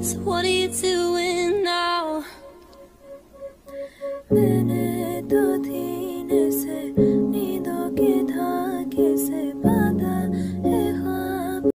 So what are you doing now? मैंने तो धीरे से नींदों के धागे से